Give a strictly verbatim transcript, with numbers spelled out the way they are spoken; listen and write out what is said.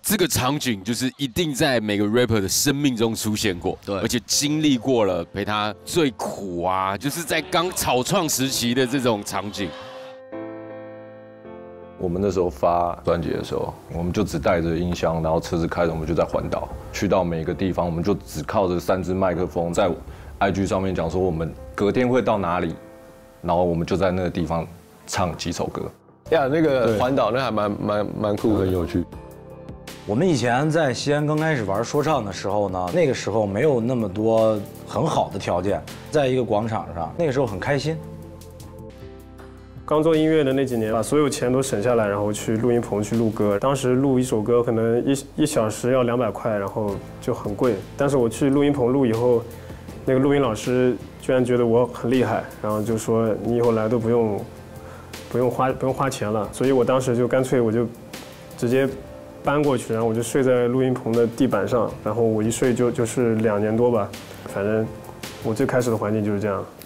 这个场景就是一定在每个 rapper 的生命中出现过， 对， 而且经历过了陪他最苦啊，就是在刚草创时期的这种场景。 我们那时候发专辑的时候，我们就只带着音箱，然后车子开着，我们就在环岛，去到每个地方，我们就只靠着三支麦克风，在 I G 上面讲说我们隔天会到哪里，然后我们就在那个地方唱几首歌。 呀，那个环岛那还蛮蛮蛮酷的， 很有趣。 我们以前在西安刚开始玩说唱的时候呢，那个时候没有那么多很好的条件，在一个广场上，那个时候很开心。 刚做音乐的那几年，把所有钱都省下来，然后去录音棚去录歌。当时录一首歌可能一一小时要两百块，然后就很贵。但是我去录音棚录以后，那个录音老师居然觉得我很厉害，然后就说你以后来都不用不用花不用花钱了。所以我当时就干脆我就直接搬过去，然后我就睡在录音棚的地板上，然后我一睡就就是两年多吧，反正我最开始的环境就是这样。